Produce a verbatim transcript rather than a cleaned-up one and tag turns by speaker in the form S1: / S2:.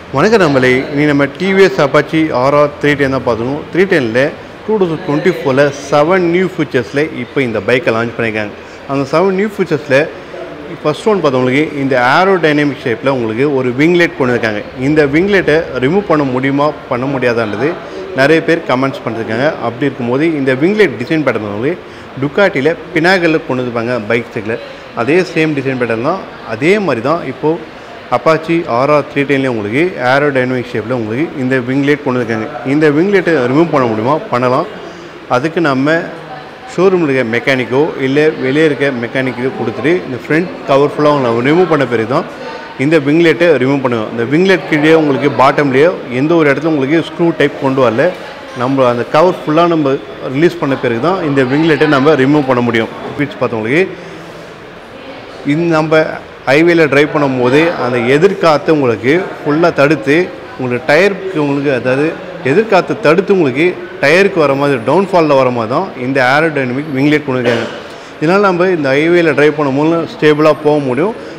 S1: வணக்கம் நம்மளே இனி நம்ம TVS Apache RR three ten தான் பார்த்துக்கணும். த்ரீ டெனில் டூ தௌசண்ட் டுவெண்ட்டி ஃபோரில் செவன் நியூ ஃபீச்சர்ஸில் இப்போ இந்த பைக்கை லான்ச் பண்ணியிருக்காங்க. அந்த செவன் நியூ ஃபீச்சர்ஸில் ஃபஸ்ட் ஒன் பார்த்தவங்களுக்கு இந்த ஏரோ டைனமிக் ஷேப்பில் உங்களுக்கு ஒரு விங்லெட் கொண்டு இருக்காங்க. இந்த விங்லெட்டை ரிமூவ் பண்ண முடியுமா பண்ண முடியாதான்றது நிறைய பேர் கமெண்ட்ஸ் பண்ணியிருக்காங்க. அப்படி இருக்கும்போது இந்த விங்லெட் டிசைன் பேட்டர்ன் டுக்காட்டியில் பினாகலில் கொண்டு வந்துருப்பாங்க பைக் சைக்கில். அதே சேம் டிசைன் பேட்டர்ன் தான். அதே மாதிரி தான் இப்போது அப்பாச்சி ஆர்ஆர் த்ரீ டென்லேயே உங்களுக்கு ஏரோ டைனமிக் ஷேப்பில் உங்களுக்கு இந்த விங்லேட் கொண்டு இருக்காங்க. இந்த விங்லேட்டை ரிமூவ் பண்ண முடியுமா பண்ணலாம். அதுக்கு நம்ம ஷோரூமில் இருக்க மெக்கானிக்கோ இல்லை வெளியே இருக்க மெக்கானிக்கோ கொடுத்துட்டு இந்த ஃப்ரண்ட் கவர் ஃபுல்லாக நம்ம ரிமூவ் பண்ண பிறகு தான் இந்த விங்லேட்டை ரிமூவ் பண்ணுவோம். இந்த விங்லேட் கீழே உங்களுக்கு பாட்டம்லேயோ எந்த ஒரு இடத்துல உங்களுக்கு ஸ்க்ரூ டைப் கொண்டு வரல. நம்ம அந்த கவர் ஃபுல்லாக நம்ம ரிலீஸ் பண்ண பிறகு தான் இந்த விங்லேட்டை நம்ம ரிமூவ் பண்ண முடியும். ஸ்பீட்ஸ் பார்த்தவங்களுக்கு இந்த நம்ம ஹைவேல ட்ரைவ் பண்ணும்போது அந்த எதிர்காற்று உங்களுக்கு ஃபுல்லாக தடுத்து உங்களுக்கு டயருக்கு உங்களுக்கு அதாவது எதிர்காற்று தடுத்து உங்களுக்கு டயருக்கு வர மாதிரி டவுன்ஃபாலில் வர மாதிரி தான் இந்த ஏரோ டைனமிக் விங்லேட் கொண்டு இருக்காங்க. இதனால் நம்ம இந்த ஹைவேல ட்ரைவ் பண்ணும்போது ஸ்டேபிளாக போக முடியும்.